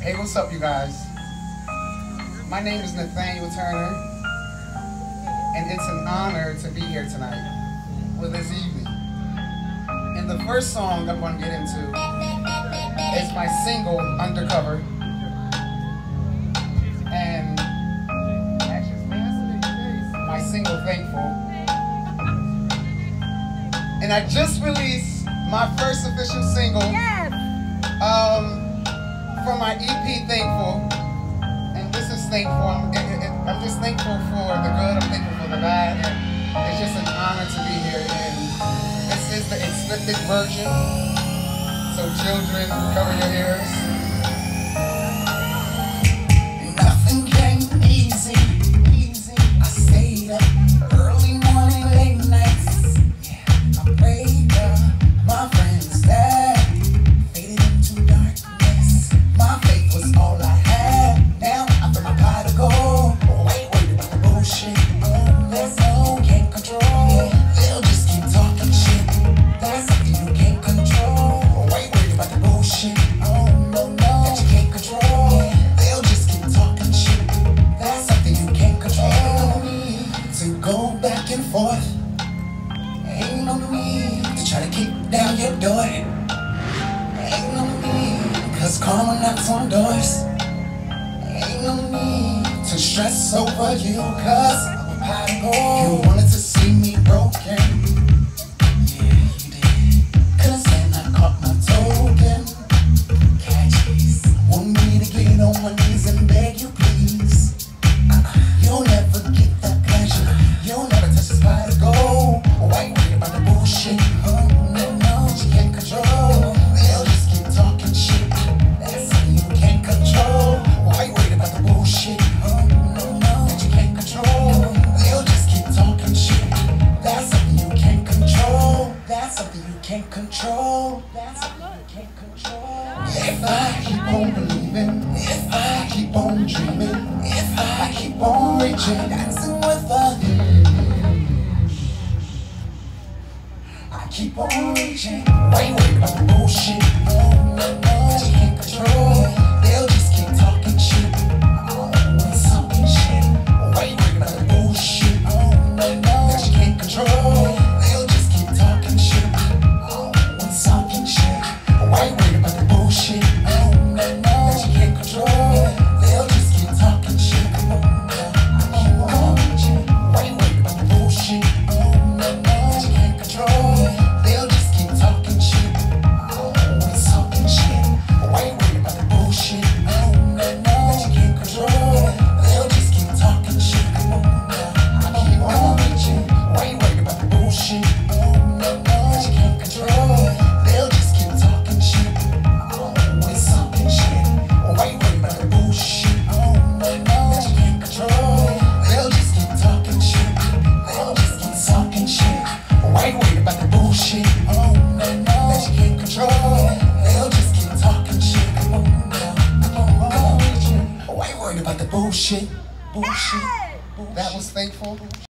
Hey, what's up, you guys? My name is Nathaniel Turner, and it's an honor to be here tonight, or this evening. And the first song I'm going to get into is my single, Undercover. And my single, Thankful. And I just released my first official single. Yes. For my EP, Thankful, and this is Thankful. I'm just thankful for the good, I'm thankful for the bad, and it's just an honor to be here. And this is the explicit version, so children, cover your ears. Nothing came easy. I stayed up early morning, late nights. Yeah, I prayed my friends died. My faith was all I had. Now I feel my pride to go. Wait about the bullshit. There's no can't control. Yeah, they'll just keep talking shit. That's something you can't control. Wait about the bullshit. No, that you can't control. Yeah, they'll just keep talking shit. That's something you can't control. Ain't no need to go back and forth. Ain't no need to try to kick down your door. Ain't no need. Cause karma knocks on doors. Ain't no need to stress over you. Cause I'm a pot of gold. You wanted to see me broken. Yeah, you did. Cause then I caught my token. Catches. Want me to get on my knees and beg you please. You'll never get that pleasure. You'll never touch this pot of gold. Why you worried about the bullshit? No, you can't control. They'll just keep talking shit. That's something you can't control. Why you worried about the bullshit? No, that you can't control. They'll just keep talking shit. That's something you can't control. That's something you can't control. That's something you can't control. If I keep on believing, if I keep on dreaming, if I keep on reaching, dancing with the I keep on reaching. Why you worried about the bullshit? No, that you can't control. They'll just keep talking shit. Always talking shit. Why you worried about the bullshit? That you can't control. They'll just keep talking shit. Always talking shit. Why you worried about the bullshit? That you can't control. They'll just keep talking shit. I keep on reaching. Why you worried about the bullshit? That you can't control. They'll just keep talking shit. Always talking shit. Why you worried about the bullshit? That you can't control. They'll just keep talking shit. I keep on reaching. Why you worried about the bullshit? That you can't control. They'll just keep talking shit. Always talking shit. Why you worried about the bullshit? That you can't control. They'll just keep talking shit. They'll just keep talking shit. Why you worried about the bullshit? That you can't control. They'll just keep talking shit. Why you worried about the bullshit? That was Thankful.